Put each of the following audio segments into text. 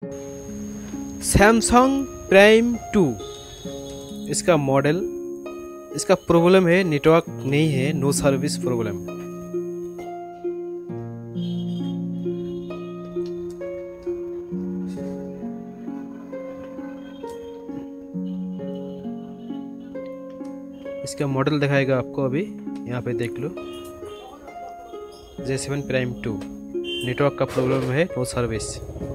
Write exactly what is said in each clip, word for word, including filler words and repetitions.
Samsung Prime two इसका model. इसका problem है नेटवर्क नहीं है, नो सर्विस प्रॉब्लम। इसका मॉडल दिखाएगा आपको, अभी यहाँ पे देख लो, J seven Prime two. Network का प्रॉब्लम है, नो सर्विस।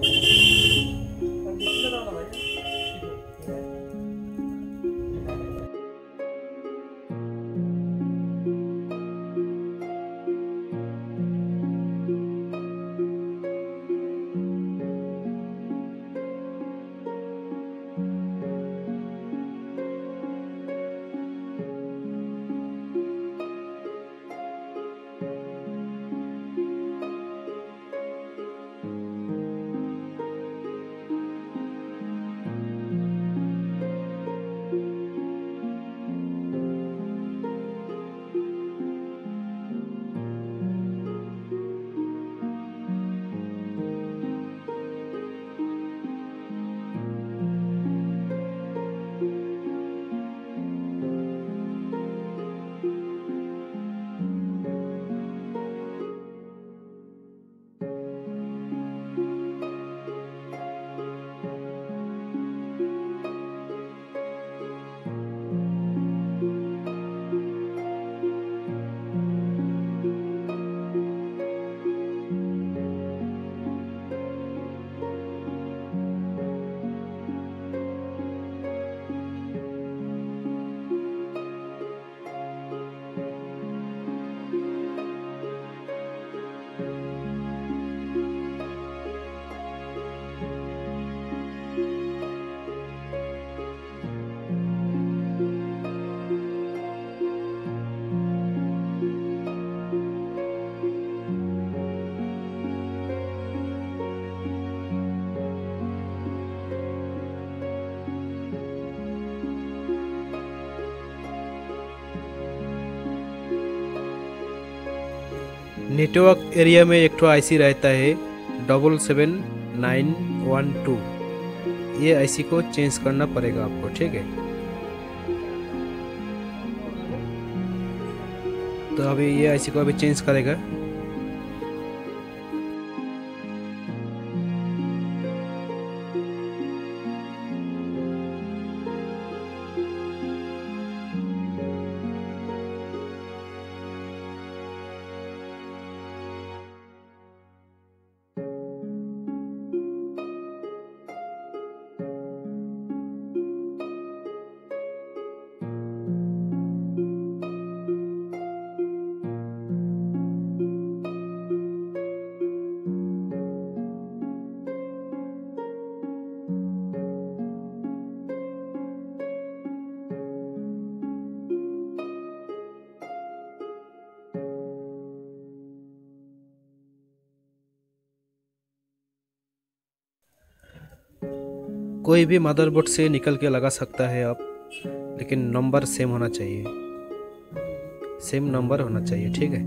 नेटवर्क एरिया में एक ठो आईसी रहता है double seven nine one two. ये आईसी को चेंज करना पड़ेगा आपको, ठीक है। तो अभी ये आईसी को अभी चेंज करेगा। कोई भी मदरबोर्ड से निकल के लगा सकता है आप, लेकिन नंबर सेम होना चाहिए, सेम नंबर होना चाहिए, ठीक है।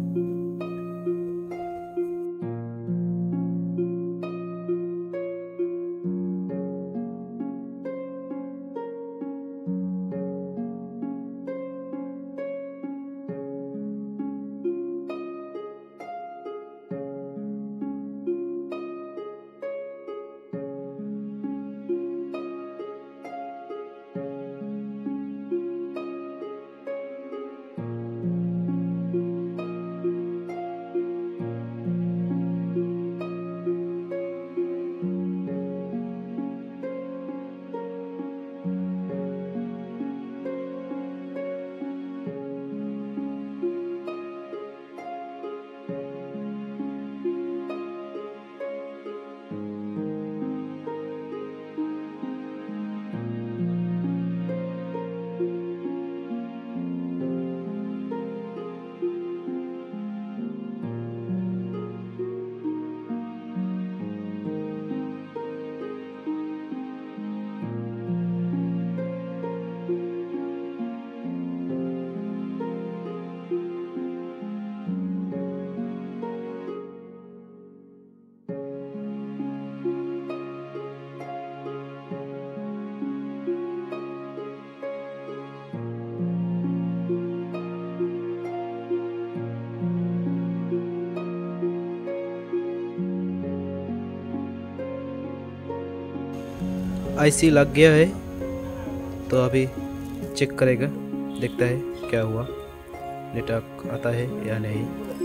आईसी लग गया है, तो अभी चेक करेगा, देखता है क्या हुआ, नेटवर्क आता है या नहीं।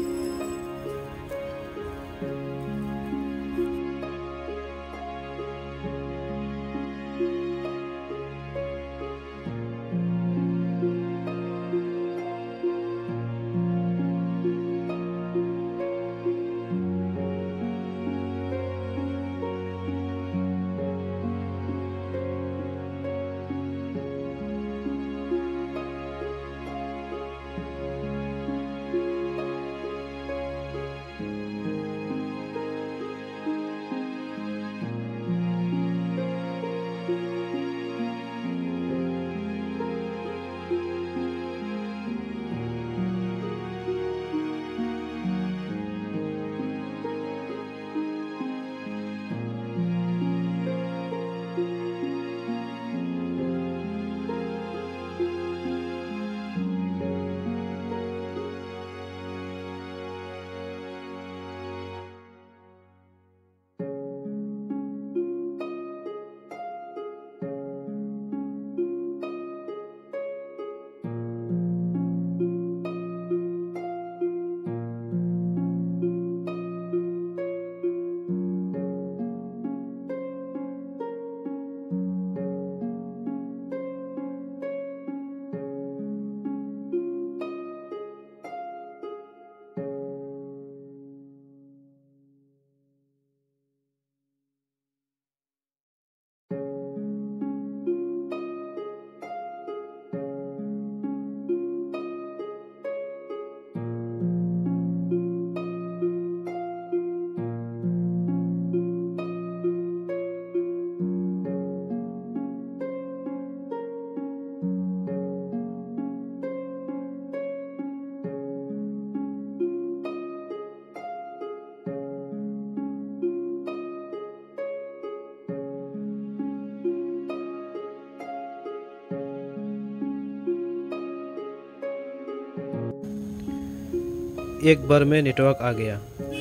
एक बार में नेटवर्क आ गया,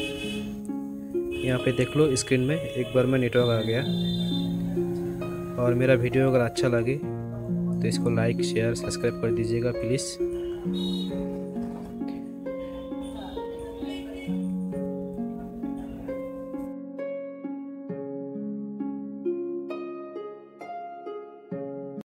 यहाँ पे देख लो स्क्रीन में, एक बार में नेटवर्क आ गया। और मेरा वीडियो अगर अच्छा लगे तो इसको लाइक शेयर सब्सक्राइब कर दीजिएगा प्लीज़।